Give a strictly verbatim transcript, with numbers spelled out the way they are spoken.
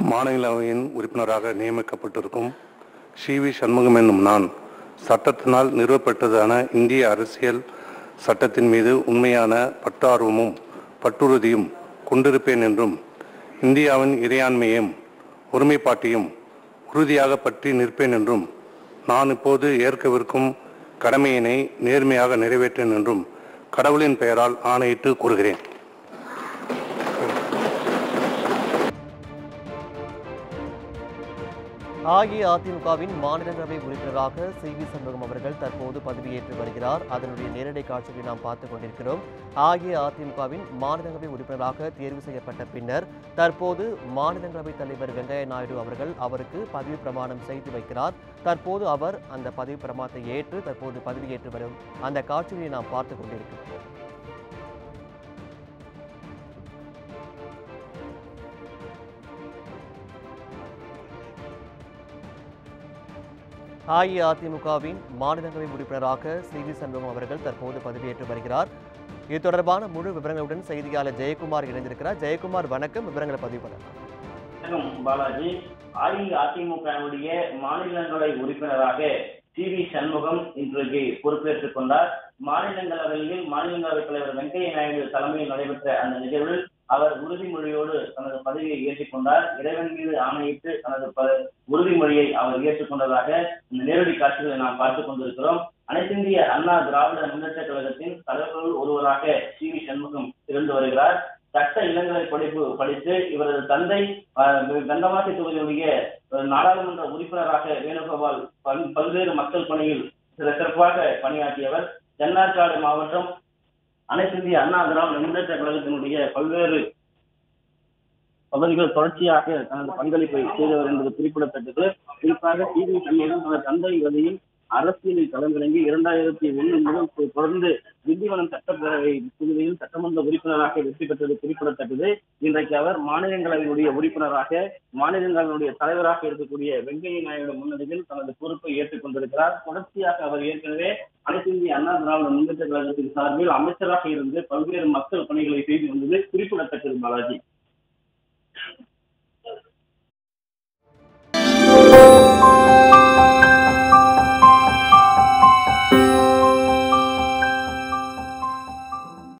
மாநிலவையின் உறுப்பினராக நியமிக்கப்பட்டிருக்கும் C V Shanmugam என்னும் நான் சட்டத்தினால் நிறுவப்பட்டதான இந்திய அரசியல் சட்டத்தின் மீது உண்மையான பட்டார்வமும் பட்டுறுதியும் கொண்டிருப்பேன் என்றும் இந்தியாவின் இறையாண்மையும் ஒருமைப்பாட்டையும் உறுதியாக பற்றி நிற்பேன் என்றும் நான் இப்போது ஏற்கவிருக்கும் கடமையினை நேர்மையாக நிறைவேற்றேன் என்றும் கடவுளின் பெயரால் ஆணையிட்டு கூறுகிறேன். அஇஅதிமுகவின் மாநிலங்களவை உறுப்பினராக சி வி சண்முகம் அவர்கள் தற்போது பதவியேற்று வருகிறார். அதனுடைய நேரடி காட்சியை நாம் பார்த்துக் கொண்டிருக்கிறோம். அஇஅதிமுகவின் மாநிலங்களவை உறுப்பினராக தேர்வு செய்யப்பட்ட பின்னர் தற்போது மாநிலங்களவை தலைவர் வெங்கையா நாயுடு அவர்கள் அவருக்கு பதவி பிரமாணம் செய்து வைக்கிறார். தற்போது அவர் அந்த பதவி பிரமாணத்தை ஏற்று தற்போது பதவியேற்று வரும் அந்த காட்சியை நாம் பார்த்துக் கொண்டிருக்கிறோம். அஇஅதிமுகவின் மாநிலங்களவை உறுப்பினராக சி வி சண்முகம் அவர்கள் தற்போது பதவியேற்று வருகிறார். இது தொடர்பான முழு விவரங்களுடன் செய்தியாளர் ஜெயக்குமார் இணைந்திருக்கிறார். ஜெயக்குமார், வணக்கம். விவரங்களை பதிவு பண்ணலாம். பாலாஜி, அஇஅதிமுகவுடைய மாநிலங்களவை உறுப்பினராக சி வி சண்முகம் இன்றைக்கு பொறுப்பேற்றுக் கொண்டார். மாநிலங்களவையில் மாநிலங்களவை தலைவர் வெங்கையா நாயுடு தலைமையில் நடைபெற்ற அந்த நிகழ்வில் அவர் உறுதிமொழியோடு தனது பதவியை ஏற்றுக்கொண்டார். இறைவன் மீது ஆணையிட்டு தனது உறுதிமொழியை அவர் ஏற்றுக்கொண்டதாக இந்த நேரடி காட்சிகளை நாம் பார்த்துக் கொண்டிருக்கிறோம். அனைத்திந்திய அண்ணா திராவிட முன்னேற்ற கழகத்தின் தலைவர்கள் ஒருவராக சி வி சண்முகம் இருந்து வருகிறார். சட்ட இளங்கலை படிப்பு படித்து இவரது தந்தை கந்தவாசி தொகுதியுடைய நாடாளுமன்ற உறுப்பினராக வேணுகோபால் பல்வேறு மக்கள் பணியில் சில சிறப்பாக பணியாற்றியவர். தென்னார்காடு மாவட்டம் அனைத்திந்திய அண்ணா திராவிட முன்னேற்ற கழகத்தினுடைய பல்வேறு பகுதிகள் தொடர்ச்சியாக தனது பங்களிப்பை செய்தவர் என்பது குறிப்பிடத்தக்கது. குறிப்பாக சி வி சண்முகம் தனது தந்தை வழியில் அரசியலில் களமிறங்கி இரண்டாயிரத்தி ஒன்று முதல் தொடர்ந்து திண்டிவனம் சட்டப்பேரவை தொகுதியில் சட்டமன்ற உறுப்பினராக வெற்றி பெற்றது குறிப்பிடத்தக்கது. இன்றைக்கு அவர் மாநிலங்களவையினுடைய உறுப்பினராக மாநிலங்களவையினுடைய தலைவராக இருக்கக்கூடிய வெங்கையா நாயுடு முன்னிலையில் தனது பொறுப்பை ஏற்றுக் கொண்டிருக்கிறார். தொடர்ச்சியாக அவர் ஏற்கனவே அனைத்து இந்திய அண்ணா திராவிட முன்னேற்ற கழகத்தின் சார்பில் அமைச்சராக இருந்து பல்வேறு மக்கள் பணிகளை செய்து வந்தது குறிப்பிடத்தக்கது. பாலாஜி.